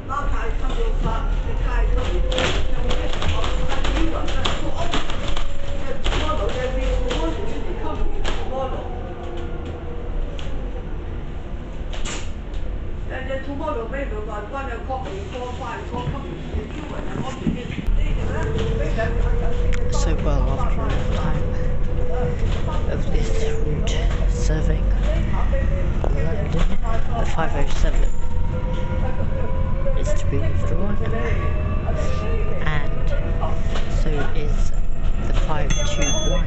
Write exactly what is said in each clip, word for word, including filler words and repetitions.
So well, after all the time of this route serving London, the five oh seven is to be withdrawn, and so is the five two one.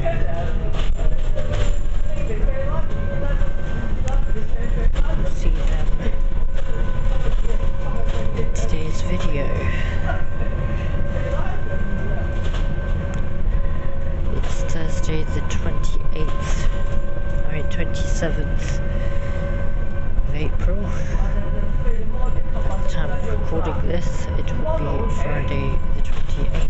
We'll see them in today's video. It's Thursday the twenty-eighth, I mean twenty-seventh of April. At the time of recording this, it will be Friday the twenty-eighth.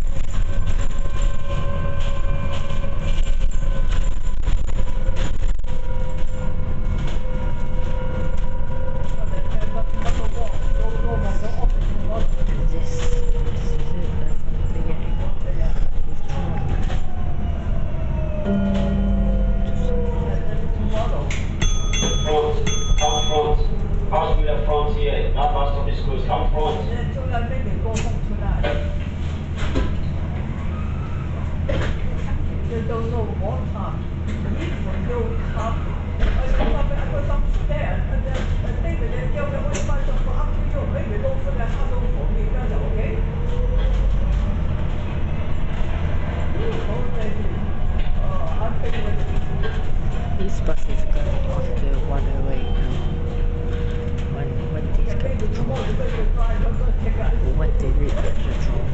These buses are going on to one oh eight now. When, when these get withdrawn, or when they reach withdrawn.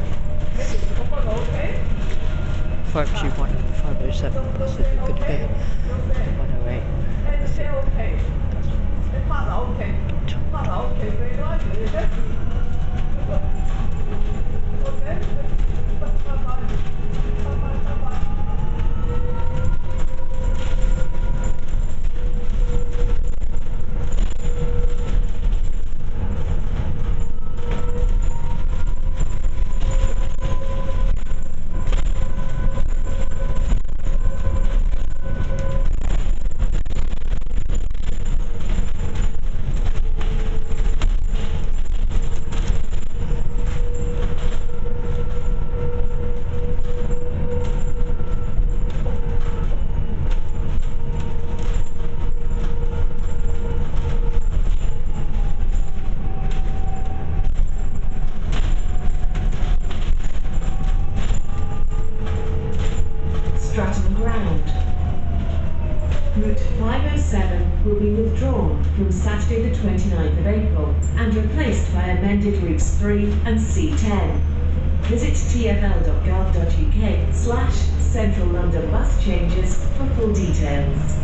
five two one and five oh seven buses are going to go to one oh eight. I think will be withdrawn from Saturday the twenty-ninth of April and replaced by amended routes three and C ten. Visit t f l dot gov dot u k slash Central London bus changes for full details.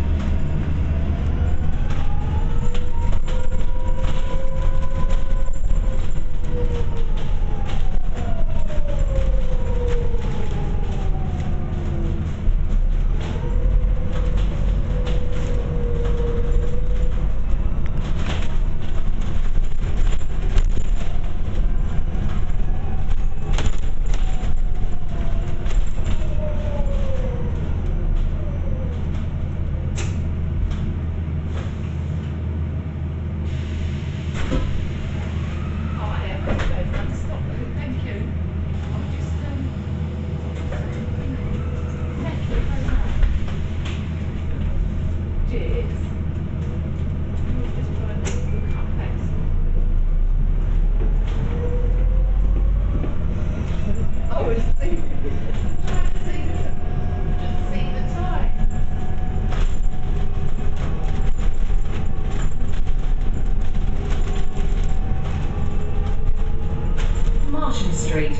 Street.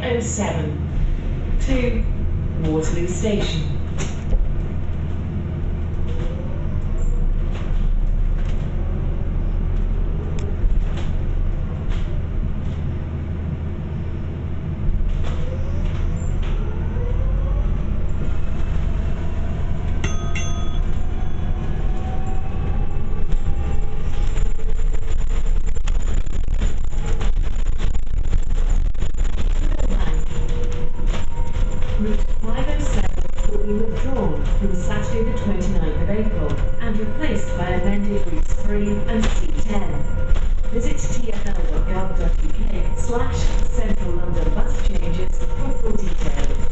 oh seven to Waterloo Station. Route five oh seven will be withdrawn from Saturday the twenty-ninth of April and replaced by amended routes three and C ten. Visit t f l dot gov dot u k slash Central London bus changes for full details.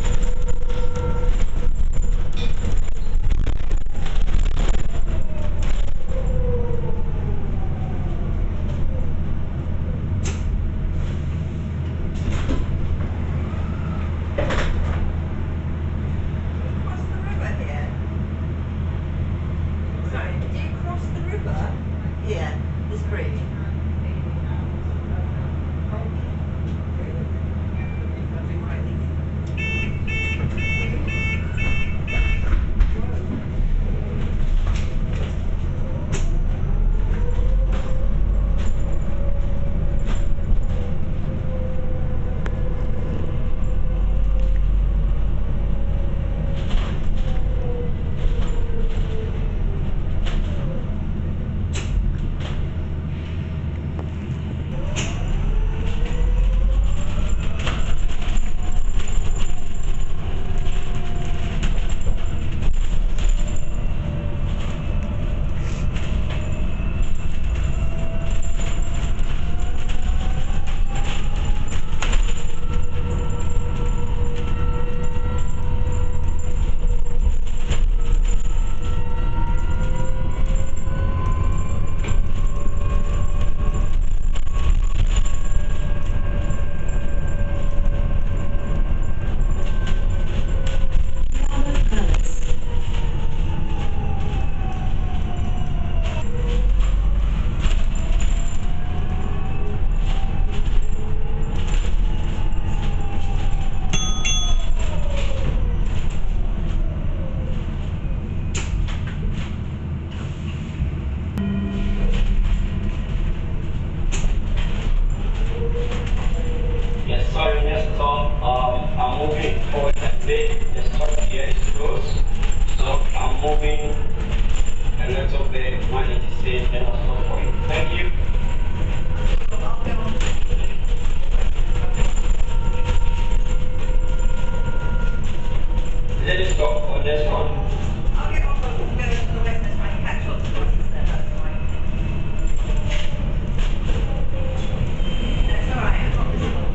Yeah, this bridge. Yes, sorry, next stop. Um, I'm moving forward a bit. The stop here is closed. So I'm moving a little bit, one eighty-six, and I'll stop for you. Thank you. Let us stop on this one. I'll get off of the the rest of my catch up to buses there, that's fine. That's alright, I've got this one.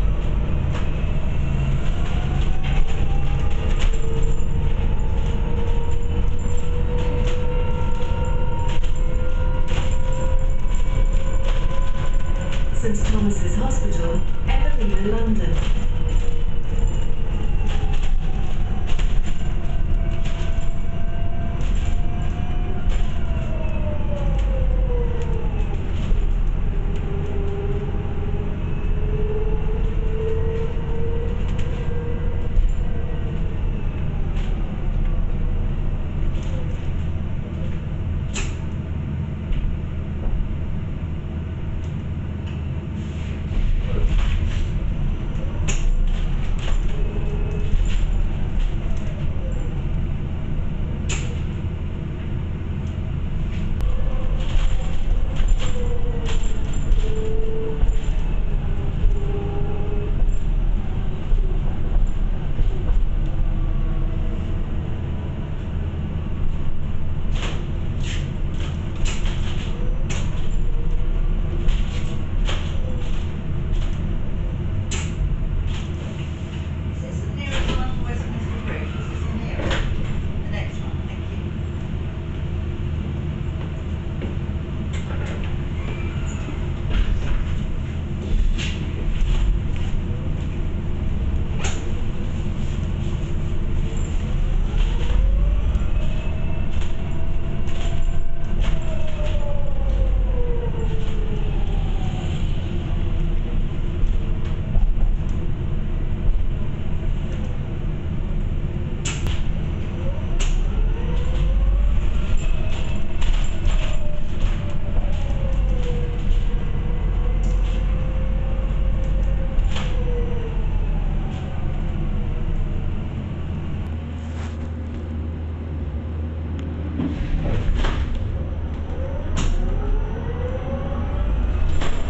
St Thomas's Hospital, Everina, London.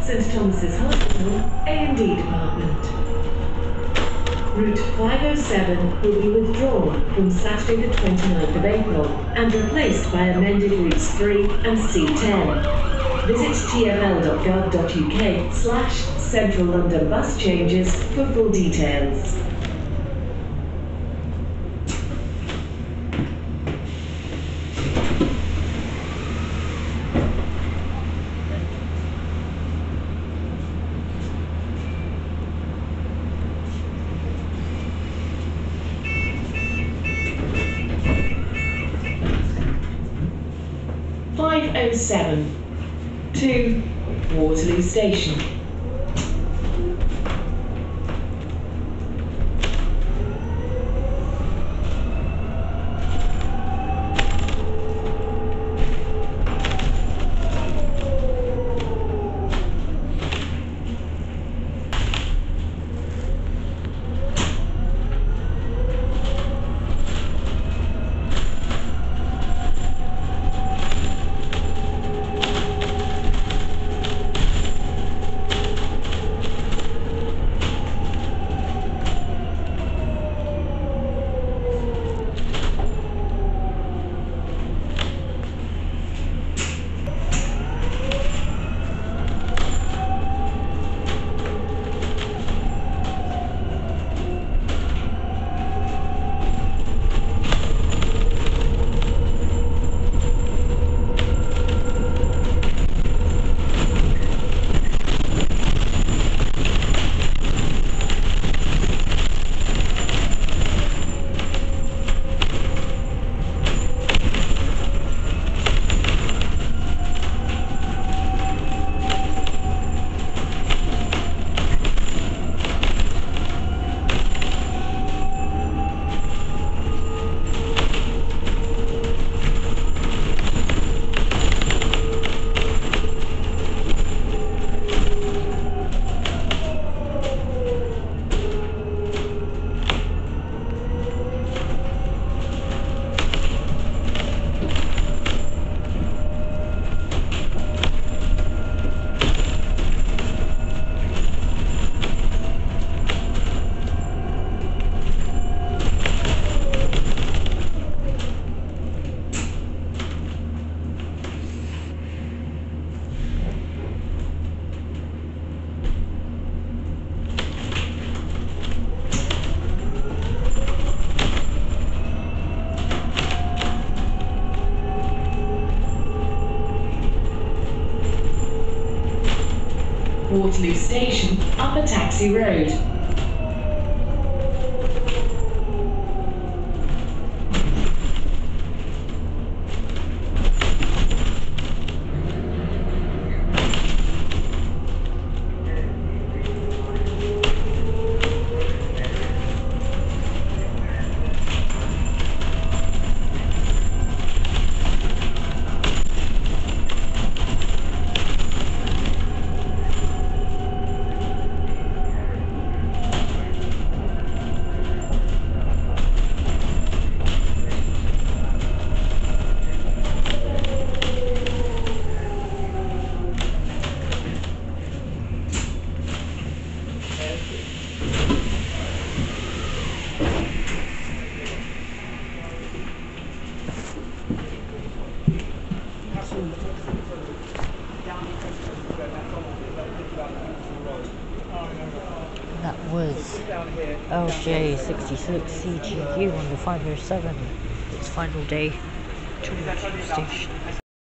St Thomas's Hospital, A and D Department. Route five oh seven will be withdrawn from Saturday the twenty-ninth of April and replaced by amended routes three and C ten. Visit tfl.gov.uk slash Central London bus changes for full details. five oh seven to Waterloo Station. Waterloo Station, Upper Taxi Road. That was L J sixty-six C G U on the five oh seven, its final day to Waterloo Station.